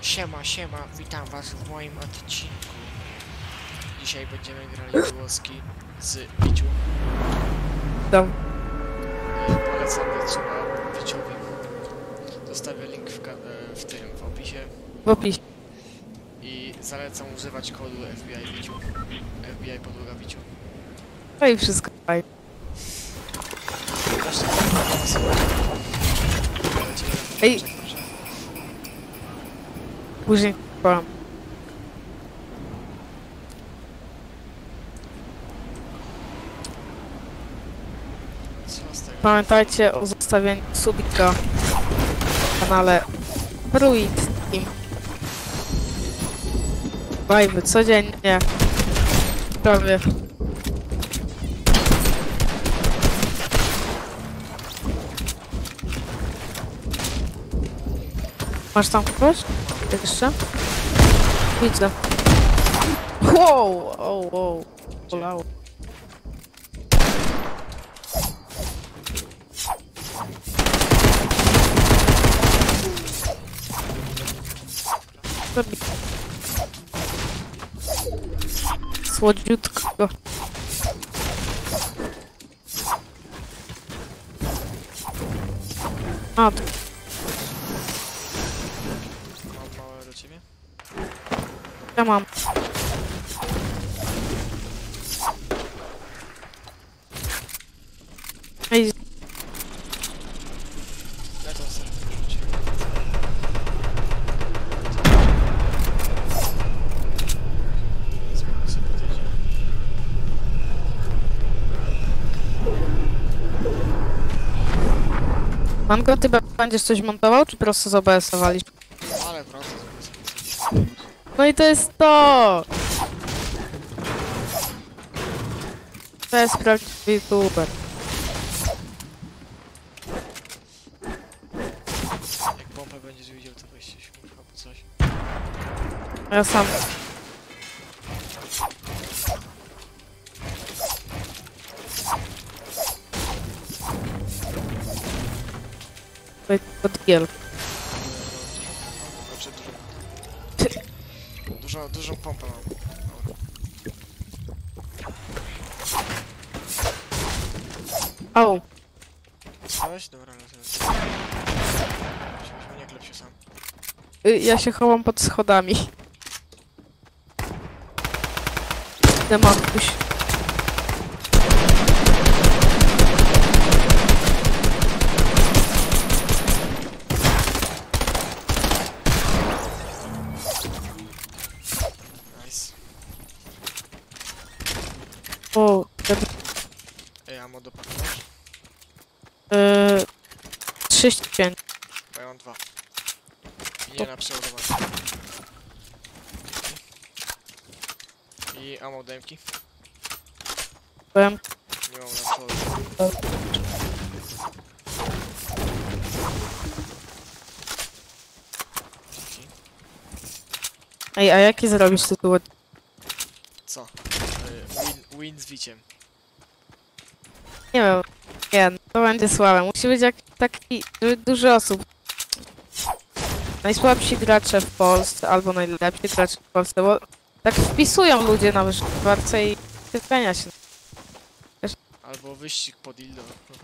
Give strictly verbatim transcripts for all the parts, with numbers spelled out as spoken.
Siema, siema, witam was w moim odcinku. Dzisiaj będziemy grali głoski z Wiciu. Dam. Polecamy suba Wiciowi. Zostawię link w, w tym, w opisie. W opisie. I zalecam używać kodu F B I Wiciu. F B I podłoga Wiciu. No i wszystko fajnie. Ej! Później powiem. Pamiętajcie o zostawieniu subika na kanale Fruit Team. Bajmy codziennie. Prawie. Masz tam kogoś? Jeszcze? Widzę. Wow! Wow, wow. Bolało. Słodziutko. A, to... Mam małe do ciebie? Ja mam. Ej. Ja to sobie wróciłem. Zmienię sobie podejdzie. Mango, ty będziesz coś montował, czy prosto z O B S-a walisz? Ale proces jest. No i to jest to! To jest prawdziwy youtuber. Jak pompę będziesz widział, to weź się śmiecha albo coś. Ja sam. To jest podgiel. Znaczy dużo. Dużo, dużą pompę mam. Dobra. Au. Dostałeś? Dobra, no to... Nie klep się sam. Y, Ja się chowam pod schodami. Idę matkuś. Nice. O, Ej, ammo do paka masz? yy, trzydzieści pięć. Bo ja mam dwa. I nie na przeładowanie. I ammo dębki. Byłem. Nie mam na przeładowanie. Dzięki. Ej, a jaki zrobisz tytuł? Co? Y, Win, win z Viciem. Nie wiem. Nie, no to będzie słabe. Musi być jak taki, żeby dużo osób. Najsłabsi gracze w Polsce, albo najlepsi gracze w Polsce, bo tak wpisują ludzie na wyszukiwarce i typenia się. Albo wyścig pod Ildo.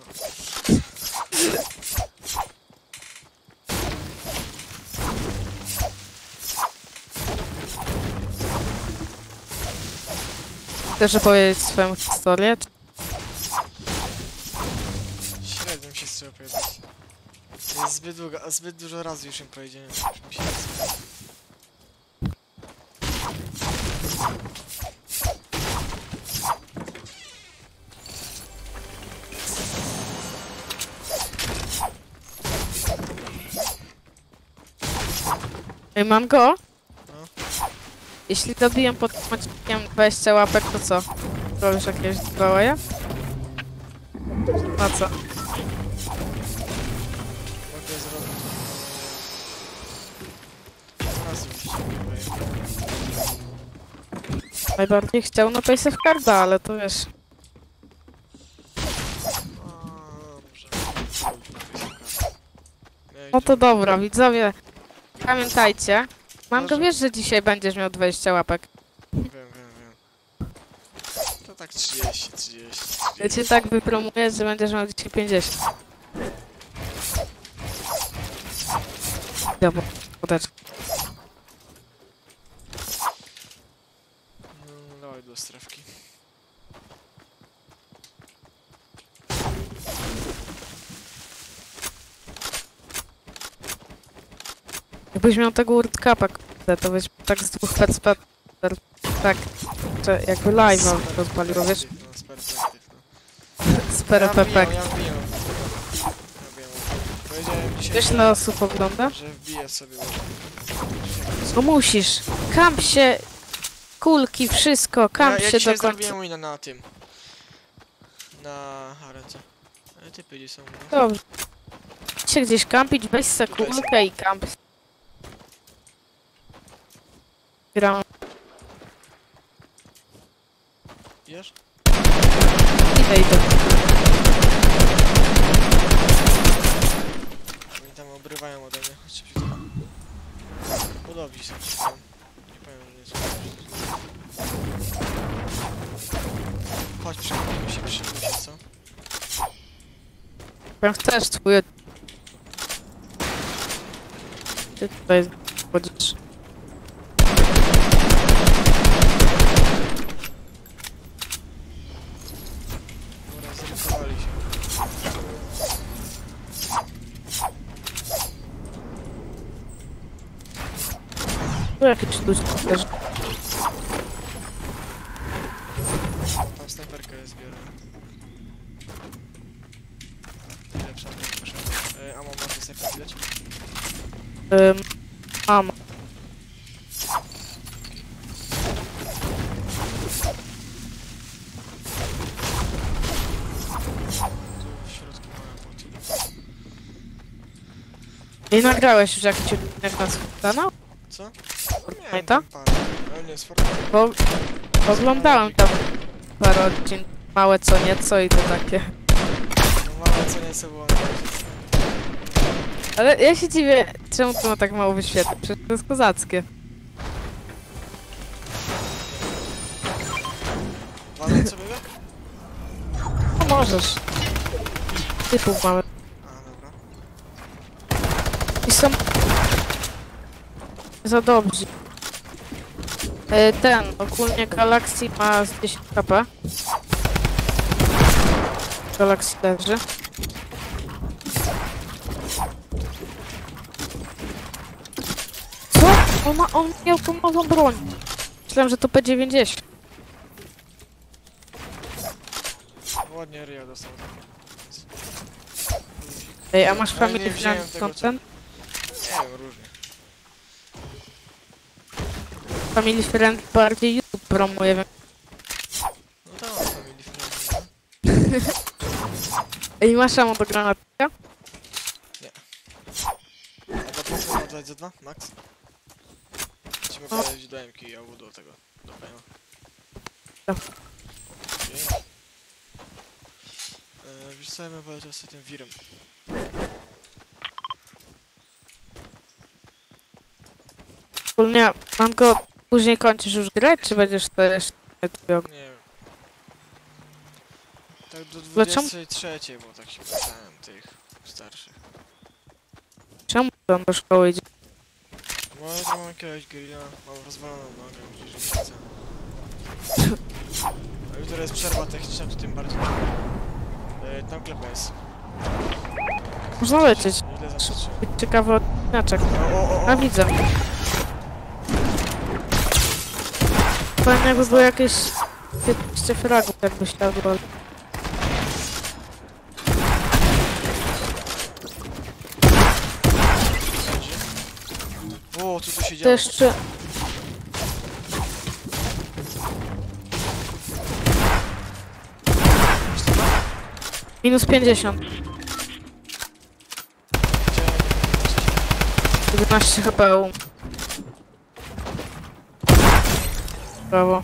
Chcesz opowiedzieć swoją historię? Średnio mi się chce opowiadać. Jest zbyt długo, a zbyt dużo razy już im powiedziałem. Mi się nie chce. Ej, Mango? No. Jeśli dobiję pod odcinkiem dwadzieścia łapek, to co? Robisz jakieś giveawaya? Na co? Mogę zrobić. Raz już się nie Najbardziej chciał na Pace of Carda, ale to wiesz... Dobrze. No to dobra, widzowie, pamiętajcie, Mango, że- wiesz, że dzisiaj będziesz miał dwadzieścia łapek. Wiem, wiem, wiem. To tak trzydzieści, trzydzieści, Ja trzydzieści. cię tak wypromuję, że będziesz miał dzisiaj pięćdziesiąt. Dobra, podeczkę. No, dawaj do strefki. Jakbyś miał tego World Cupa, kurde, to byś tak z dwóch perspektyw, tak, że jakby live'a rozpaliło, wiesz, No, z perspektyw, no. z Ja perepepek. wbijam, ja wbijam. Ja wbijam. Powiedziałem dzisiaj, Wiesz, że- ile osób ogląda? że wbiję sobie. No musisz. Kamp się, kulki, wszystko, kamp ja, ja się dzisiaj do końca. zrobiłem wina na tym. Na arence. Ale typy gdzie są? No. Dobrze. Się gdzieś kampić, weź se Tutaj są. kulkę i kamp. Gram Wiesz? i wejdę. Oni tam obrywają ode mnie. Chodźcie się tam. Podobni są. czy tam. Nie powiem, że nie są. Chodź, przyjmijmy się, przyjmijmy się, co? Jak chcesz twój... Ty tutaj chodzisz. Dobra, zrykowali się. Tu jakieś ludzie też. Tam snajperkę zbiorę. Lepsza, proszę. E, amo masz do snajperki dać? Ym, mam. Tu w środku mamy bot. I nagrałeś już jakiś odcinek na swój kanał? Co? Fortnite'a? tam parę. Ale nie, z Fortnite'a. Bo oglądałem tam parę odcinków, małe co nieco i to takie. No małe co nieco było na razie. Ale ja się dziwię, czemu to ma tak mało wyświetleń, przecież to jest kozackie. Walnąć sobie go? No możesz. Typów mamy. A, dobra. I są... za dobrzy. E, Ten, ogólnie Galaxy ma z dziesięć K P. Galaxy leży. Co? On, ma, on miał tą nową broń. Myślałem, że to P dziewięćdziesiąt. Ładnie Rio dostał. Ej, a masz Ale nie family wziąłem friend tego, co- content? Nie wiem, różnie. Family friend bardziej YouTube promuje, więc... No to mam family friendly, no. Ej, masz ammo do granatnika? A do punktu ma dać za dwa? Max? Ci mogę No. dać do M K albo do tego. Do P M. Tak. Okay. Eee, wiesz co, ja bym poleciał sobie tym wirem. Ogólnie, mam go... Później kończysz już grę, czy będziesz to jeszcze... Nie wiem. Tak do Dlaczego? dwudziestej trzeciej, bo tak się pytałem tych starszych. Czemu on do szkoły idzie? Może mam jakiegoś grilla, mam rozwaloną nogę, widzisz, że nie chcę. A jutro jest przerwa techniczna, to tym bardziej. Eee, tam klepa jest. Można lecieć. Ile zaskoczyłem. Być ciekawy odcinaczek. O, o, o, A o. widzę. Fajnie jakby było jakieś... piętnaście fragów, jakby śladło. O, co tu się To dzieje? jeszcze... Minus pięćdziesiąt. jedenaście H P U. Brawo.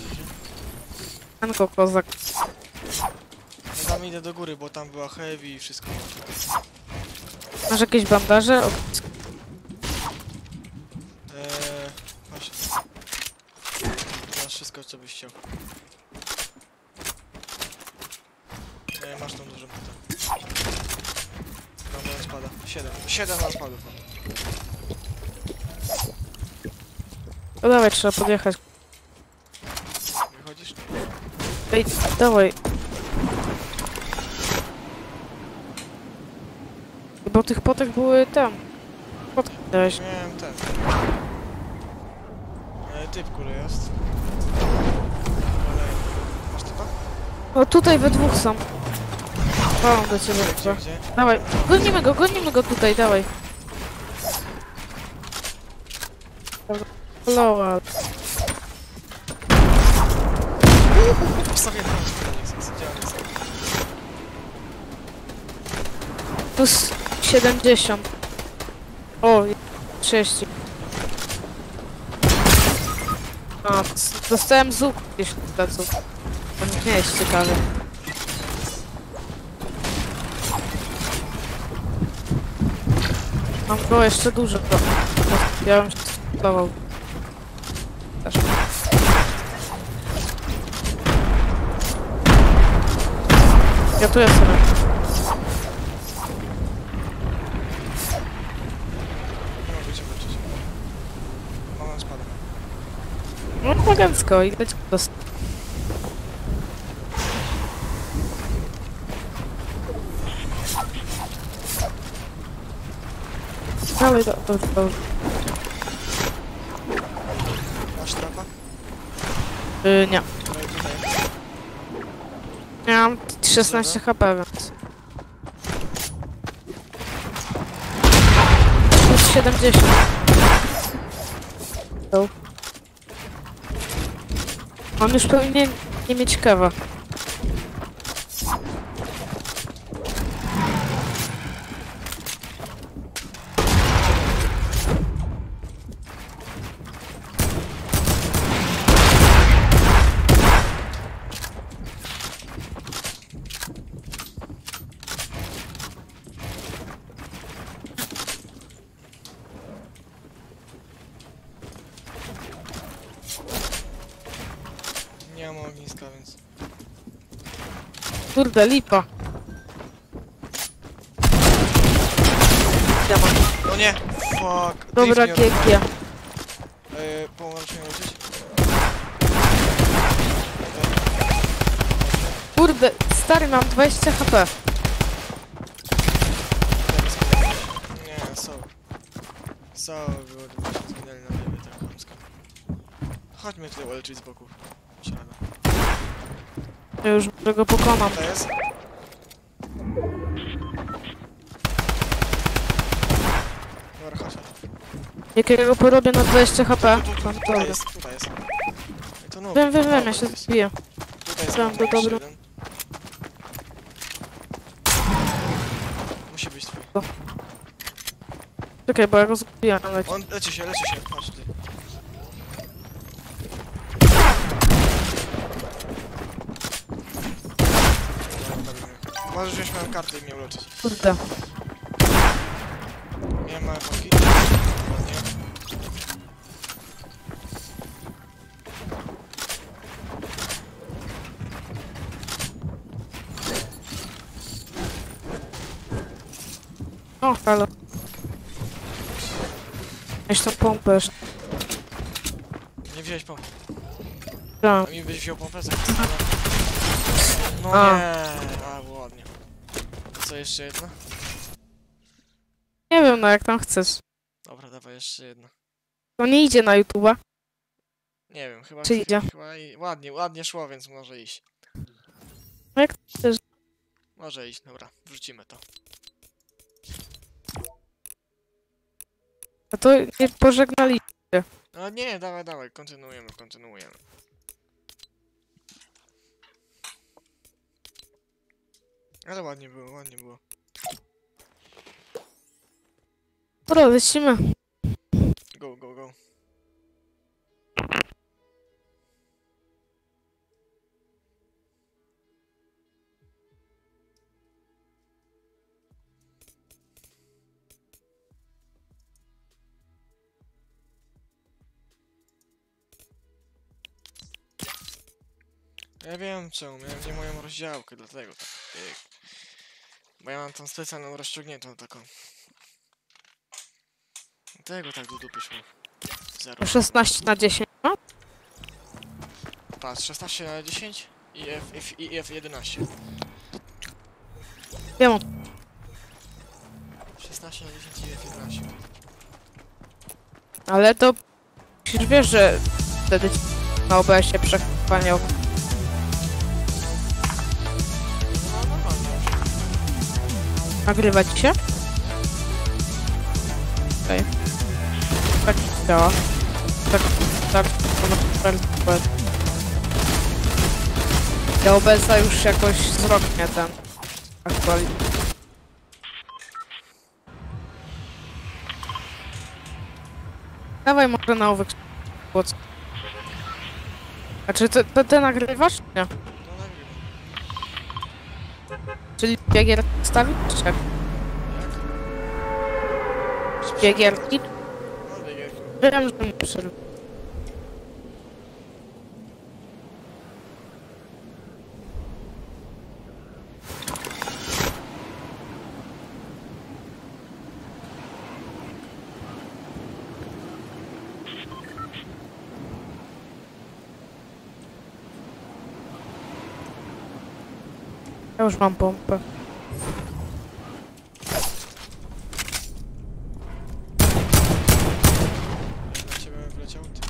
Anko kozak. Ja tam idę do góry, bo tam była heavy i wszystko. Masz jakieś bandaże? O, Eee, wszystko, co byś chciał. Nie, masz tą dużą pytę. Mam na spada. Siedem. Siedem na spadów. No dawaj, trzeba podjechać. Wychodzisz? Ej, dawaj. Bo tych potek były tam. Potki dałeś. Miałem ten. E, typ kule jest. Ale... Masz typa? O, tutaj we dwóch są. Palą do ciebie Gdzie, chyba. gdzie? Dawaj, gonimy go, gonimy go tutaj, dawaj. Loa. Wstawię na nic, gdzie on jest? Plus siedemdziesiąt. O, trzydzieści. A, dostałem z łuku gdzieś w pleców. To nie jest ciekawe. Mam go jeszcze dużo. Ja bym się spróbował. Też. Ja tu jestem. Nie mogę cię wyczuć. Mam spada. No elegancko i leci do... Dalej, do, do, do. Masz trapa? Yy, nie. No i tutaj. Ja mam szesnaście H P, więc... Plus siedemdziesiąt. No. On już powinien nie mieć kawa. Nie mam ogniska, więc... Kurde, lipa. Ja mam. No nie! Fuck! Dobra, Drift nie G G. odpalił. Yy, pomóż mi lecieć. Kurde, stary, mam dwadzieścia H P. Nie, so. So było dwadzieścia, zginęli na lewie, tak chamsko. Chodźmy tutaj uleczyć z boku. Ślada. Ja już go pokonam. To jest? Dobra, chodź, chodź. Jak ja go porobię na dwadzieścia H P, Tu, tu, tu, to tutaj dobra. jest, tutaj jest. Ej, to no, Wiem, wiem, wiem, ja dobra, się jest. zbiję. Tutaj jest Znam go jeszcze dobro. jeden. Musi być twój. Czekaj, bo ja go zgubiłem. Ale... On leci się, leci się. Chodź tutaj. Możesz wziąć moją kartę i mnie uleczyć. Kurde. Miałem małe foki. Ładnie. O, halo. Jeszcze pompę jeszcze. Nie wziąłeś pompy. Tak. A mi byś wziął pompę za No A. nie, a było ładnie. To co, jeszcze jedna? Nie wiem, no jak tam chcesz. Dobra, dawaj jeszcze jedna. To nie idzie na YouTube'a. Nie wiem, chyba... Czy idzie? Chyba i... ładnie, ładnie szło, więc może iść. No jak chcesz. Może iść, dobra, wrzucimy to. A to nie pożegnali. No nie, dawaj, dawaj, kontynuujemy, kontynuujemy. Ale ładnie było, ładnie było. Dobra, lecimy. Go, go, go. Ja wiem czemu, miałem nie moją rozdziałkę, dlatego tak. Pyk. Bo ja mam tą specjalną rozciągniętą taką. Dlatego tak do dupy szło. Zero. szesnaście na dziesięć, no? Patrz, szesnaście na dziesięć i F, F, i F jedenaście. Wiem o szesnaście na dziesięć i F jedenaście. ale to... Przecież wiesz, że wtedy na O B S-ie przekopanie No normalnie już. nagrywa ci się? Okej. Tak działa. Tak, tak, to na ja O B S-a już jakoś z rok nie ten aktualnie. Dawaj może na owych płoc. A czy ty, ty, ty nagrywasz? Nie. No nagrywam. Czyli dwie gierki stawić? Czy jak? Jak? Dwie gierki? No dwie gierki. Wiem, że nie przerwę. Ja już mam pompę. Na ciebie wleciał ty.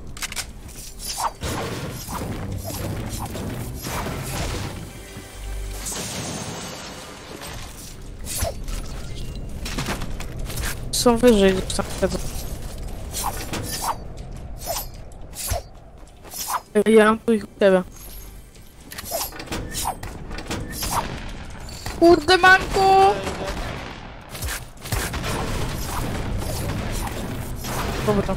Są wyżej niż tam siedzą. Ja mam tu ich u ciebie. Kurde, manku! Dobra.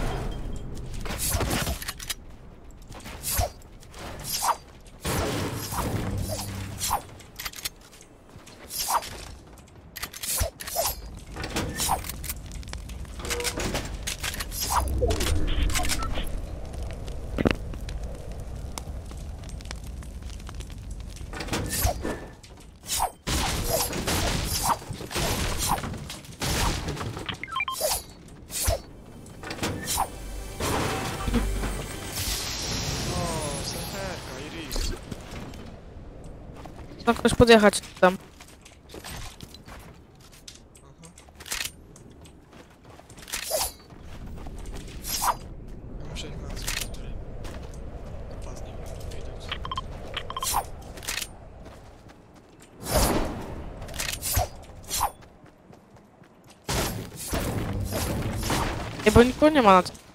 O, snajperka, Iris. No ktoś podjechać tam. Aha. Ja muszę ich nazwać, który... Pas nie wiem, widać. Nie, bo nikogo nie ma na to.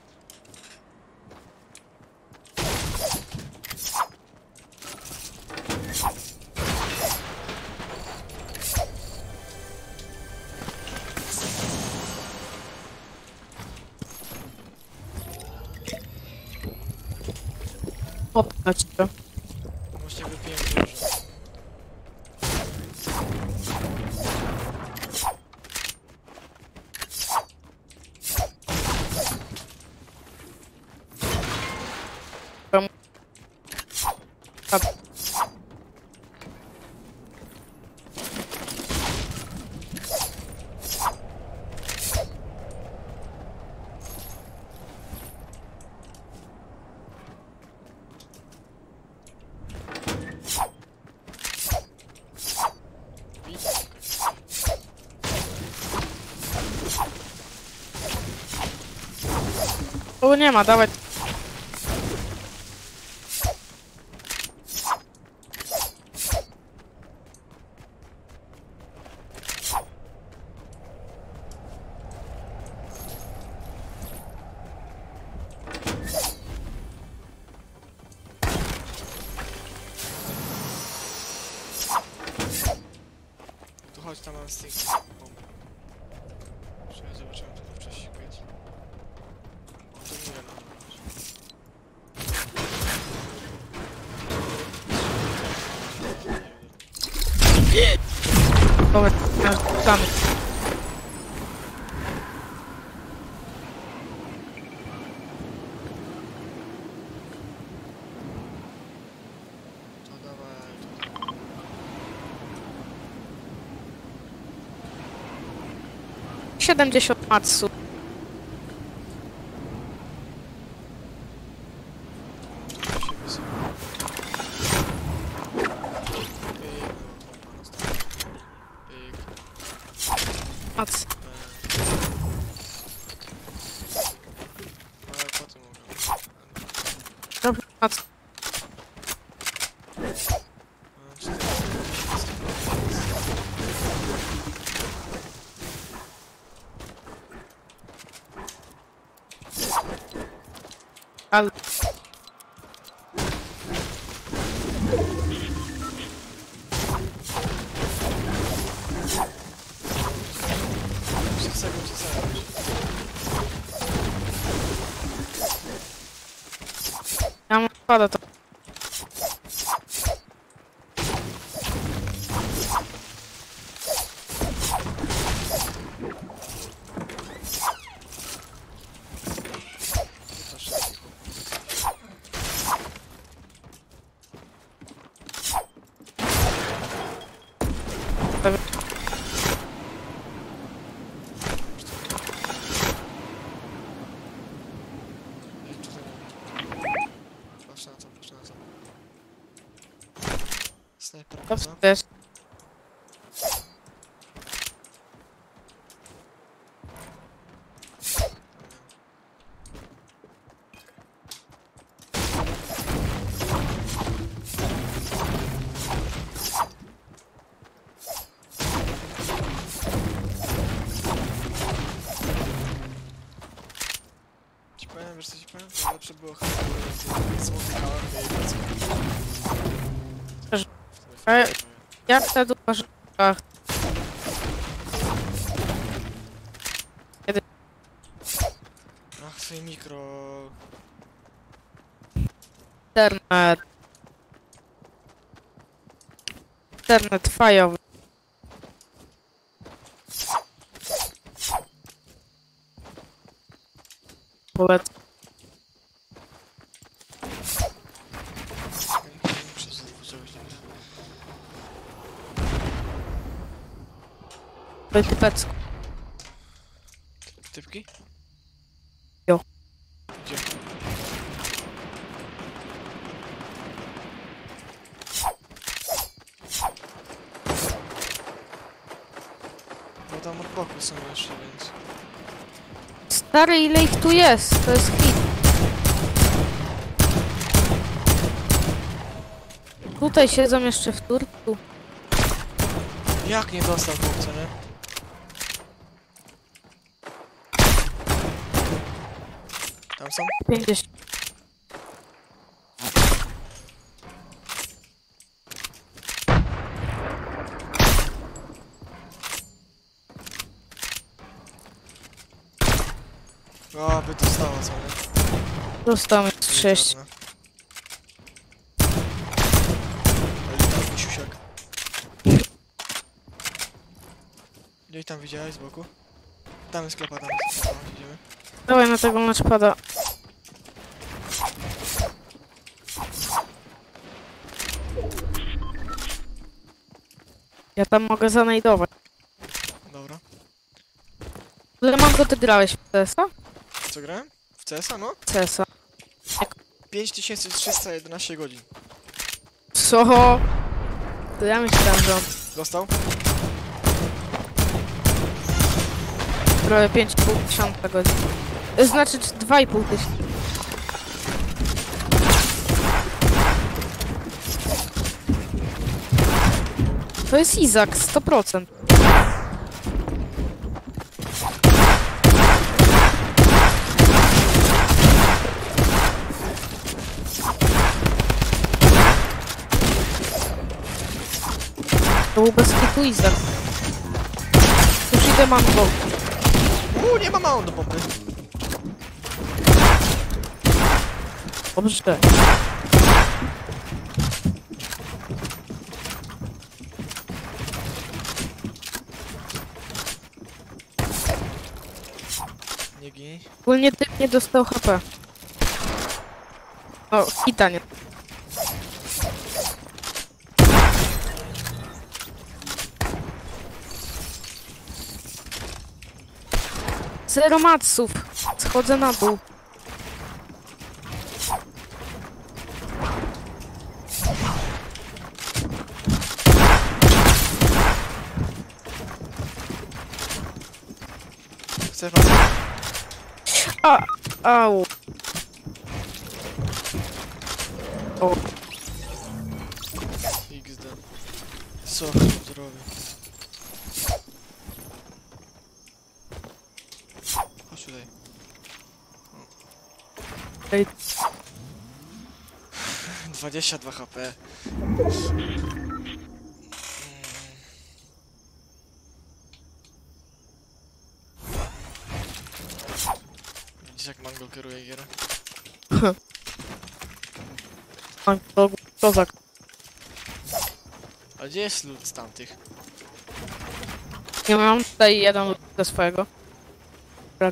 Popchać to. Właśnie wypiłem dużo. Widzę. O, nie ma, dawaj. Tu chodź, tam mam stick. Bombę. Że ja zobaczyłem to wcześniej kiedyś. O, to nie wiem. Dobra, tam. siedemdziesiąt matsu. się wysyła. Pyk, no, pompa następna. Pyk. Mats. No, ale potem mogę. Dobra, mats. No, cztery, Ale trzy sekund, trzy sekund. ja mam spada to. Patrz, taki chłop. Ej, tutaj mam. Patrz na to, patrz na to. Snajper, To prawda? wiesz. Ci powiem, wiesz co ci powiem? To lepsze było chyba w smokykałach i bardzo. Też. Ale ja wtedy uważam, ach, Ach, twoje mikro... internet. Internet fajowy. Polecam. Czekaj, muszę znowu czegoś nie wiem. Typecku. Typki? Jo. Gdzie? Bo tam od boku są jeszcze, więc... Stary, ile ich tu jest? To jest hit. Tutaj siedzą jeszcze w turku. Jak nie dostał chłopca, nie? Tam są? pięćdziesiąt. O, by dostała, co nie? Dostał mi sześć. Czarna. Ale tam siusiak. Gdzieś tam widziałeś z boku? Tam jest sklepa, tam jest sklepa, idziemy. Dawaj na tego matchpada. Ja tam mogę zanajdować. Dobra. Ile mam go ty grałeś w C S a? Co grałem? W C S a, no? C S a. pięć tysięcy trzysta jedenaście godzin. Co? To ja myślałem, że on Dostał? prawie pięć i pół tysiąca godzin. Znaczy dwa i pół tysiąca. To jest Izak, sto procent. To był bez kitu Izak. Już idę, mam go. Uuu, nie ma mało do pompy. Dobrze. Nie gin. Ogólnie ty nie dostał H P. O, hita nie. Zero matsów. Schodzę na dół. Chcesz pan? A, au. O, iks de. Co on tu robi? Chodź tutaj. ej, dwadzieścia dwa HP. Widzisz jak Mango kieruje gierę? mam to kozak. A gdzie jest lód z tamtych? Nie mam tutaj jeden ze swojego. Tak.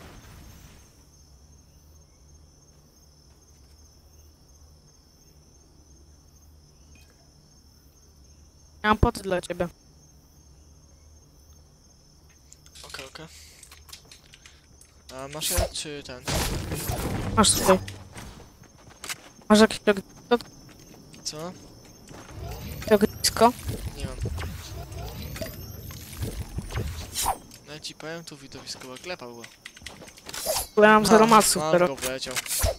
Ja mam poty dla ciebie. Okej, okej. A masz ja czy ten? Masz tutaj. Masz jakieś ognisko? Co? Ognisko? Nie mam. No ja ci powiem, tu widowiskowa klepa była. Bo ja mam zero matsów Mango teraz. wleciał.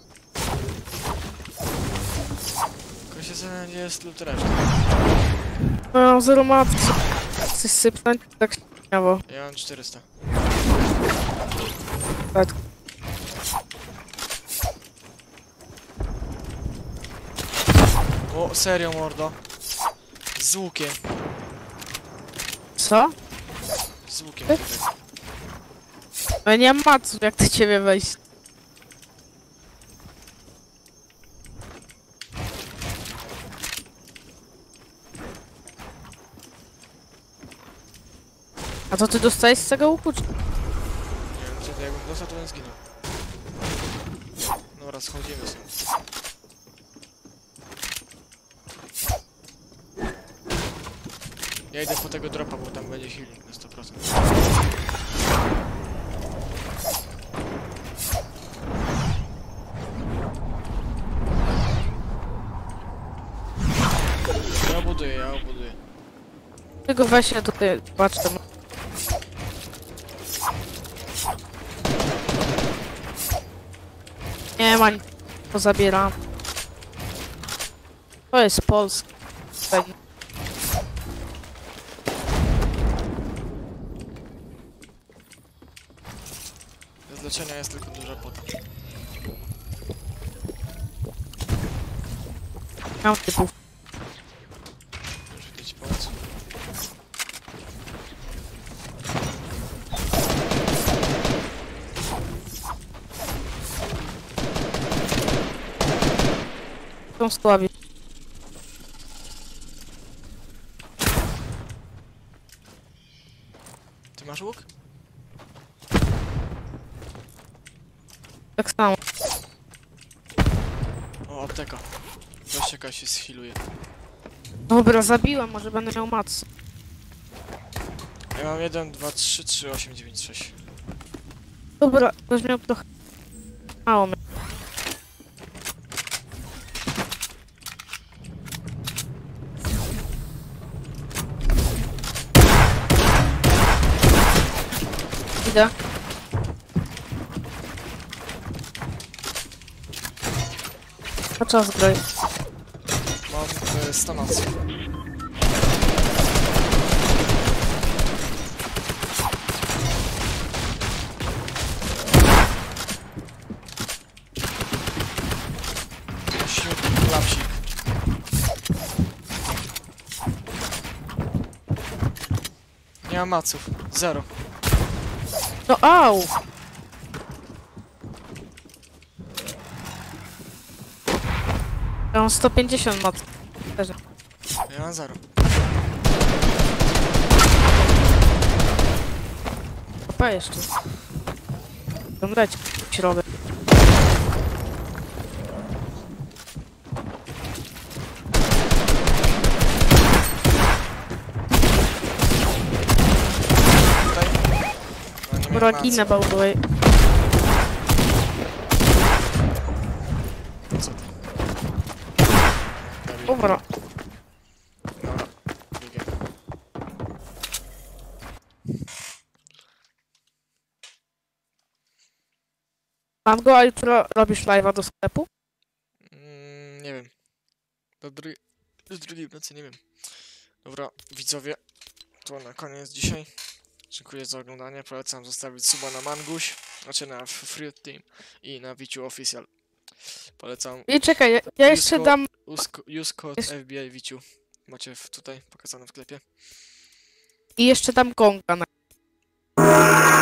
Tylko się zastanawiam, gdzie jest lód reszty. Bo ja mam zero matsów. Chcesz sypnąć? Tak śmiało. Ja mam czterysta. Tak. O, serio mordo. Z łukiem. Co? Z łukiem Ty? tutaj. No nie mam matsów, jak do ciebie wejść. A to ty dostajesz z tego łuku? czy- Nie wiem, co to jakbym dostał, to bym zginął. Dobra, schodzimy sobie. Ja idę po tego dropa, bo tam będzie healing na sto procent. Ja obuduję, ja obuduję. Tylko weź się tutaj, patrz tam. Nie ma nic, to zabieram. To jest Polska. Z leczenia jest tylko duża pota. Mam typów. Już idę ci pomóc. Są słabi. Ty masz łuk? Tak samo. O, apteka. Weź jakaś się schiluje. Dobra, zabiłem, może będę miał mac. Ja mam jeden, dwa, trzy, trzy, osiem, dziewięć, sześć. Dobra, będziesz miał trochę... Mało mnie. Idę. To czas graj. Mam e, stanację. Siódmy klapsik. Nie mam maców. Zero. No au! Ja mam sto pięćdziesiąt mat. Ja mam zero. Opa jeszcze. Domreć w środek. Tutaj. No, nie Dobra, ma ginę, co. by the way. Co ty? Dobra. Dobra. Dobra, biegiem. Mango, a jutro robisz live'a do sklepu? Mm, nie wiem. Do, dru do drugiej w nocy, nie wiem. Dobra, widzowie, to na koniec dzisiaj. Dziękuję za oglądanie. Polecam zostawić suba na Manguś, znaczy na Fruit Team i na Wiciu Official. Polecam. I czekaj, ja, ja jeszcze Use dam... Use, use code Jeszcze- F B I Wiciu. Macie w, tutaj pokazane w sklepie. I jeszcze dam konga na...